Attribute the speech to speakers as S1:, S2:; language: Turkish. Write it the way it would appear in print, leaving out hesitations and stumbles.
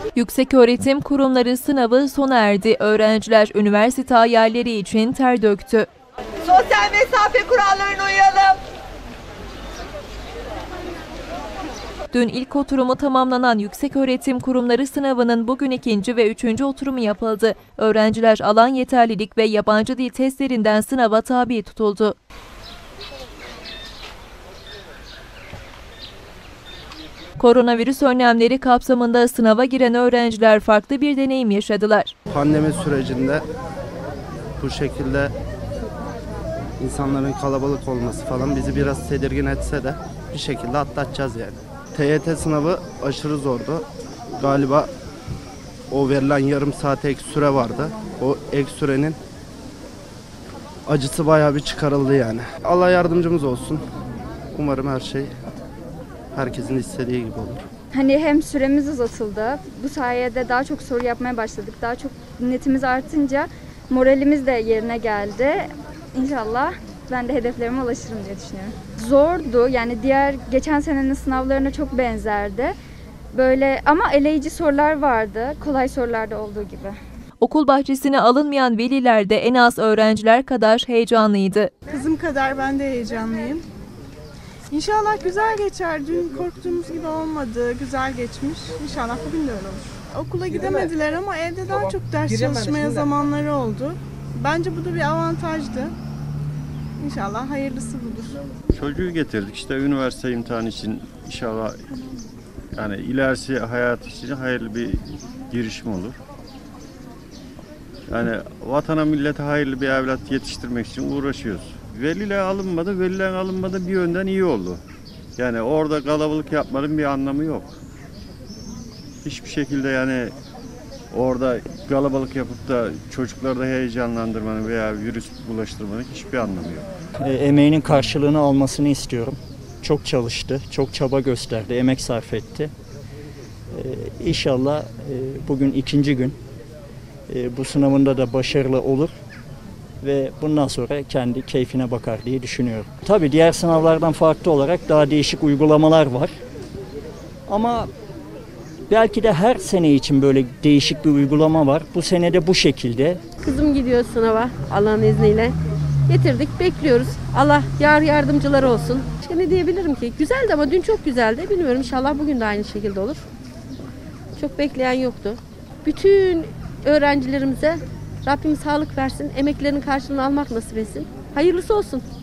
S1: Yükseköğretim kurumları sınavı sona erdi. Öğrenciler üniversite hayalleri için ter döktü.
S2: Sosyal mesafe kurallarına uyalım.
S1: Dün ilk oturumu tamamlanan yükseköğretim kurumları sınavının bugün ikinci ve üçüncü oturumu yapıldı. Öğrenciler alan yeterlilik ve yabancı dil testlerinden sınava tabi tutuldu. Koronavirüs önlemleri kapsamında sınava giren öğrenciler farklı bir deneyim yaşadılar.
S3: Pandemi sürecinde bu şekilde insanların kalabalık olması falan bizi biraz tedirgin etse de bir şekilde atlatacağız yani. TYT sınavı aşırı zordu. Galiba o verilen yarım saat ek süre vardı. O ek sürenin acısı bayağı bir çıkarıldı yani. Allah yardımcımız olsun. Umarım her şey herkesin istediği gibi olur.
S4: Hani hem süremiz uzatıldı, bu sayede daha çok soru yapmaya başladık. Daha çok netimiz artınca moralimiz de yerine geldi. İnşallah ben de hedeflerime ulaşırım diye düşünüyorum. Zordu, yani diğer geçen senenin sınavlarına çok benzerdi. Böyle ama eleyici sorular vardı, kolay sorularda olduğu gibi.
S1: Okul bahçesine alınmayan veliler de en az öğrenciler kadar heyecanlıydı.
S5: Kızım kadar ben de heyecanlıyım. İnşallah güzel geçer. Dün korktuğumuz gibi olmadı. Güzel geçmiş. İnşallah bugün de öyle olur. Okula gidemediler ama evde daha çok ders çalışmaya zamanları oldu. Bence bu da bir avantajdı. İnşallah hayırlısı budur.
S6: Çocuğu getirdik işte üniversite imtihanı için inşallah yani ilerisi hayat için hayırlı bir girişim olur. Yani vatana millete hayırlı bir evlat yetiştirmek için uğraşıyoruz. Veliler alınmadı bir yönden iyi oldu. Yani orada kalabalık yapmanın bir anlamı yok. Hiçbir şekilde yani orada kalabalık yapıp da çocukları da heyecanlandırmanın veya virüs bulaştırmanın hiçbir anlamı yok.
S7: Emeğinin karşılığını almasını istiyorum. Çok çalıştı, çok çaba gösterdi, emek sarf etti. İnşallah bugün ikinci gün. Bu sınavında da başarılı olur ve bundan sonra kendi keyfine bakar diye düşünüyorum. Tabii diğer sınavlardan farklı olarak daha değişik uygulamalar var. Ama belki de her sene için böyle değişik bir uygulama var. Bu sene de bu şekilde.
S8: Kızım gidiyor sınava Allah'ın izniyle. Getirdik, bekliyoruz. Allah yar yardımcıları olsun. Başka ne diyebilirim ki? Güzeldi ama dün çok güzeldi. Bilmiyorum, inşallah bugün de aynı şekilde olur. Çok bekleyen yoktu. Bütün öğrencilerimize Rabbim sağlık versin, emeklerinin karşılığını almak nasip etsin. Hayırlısı olsun.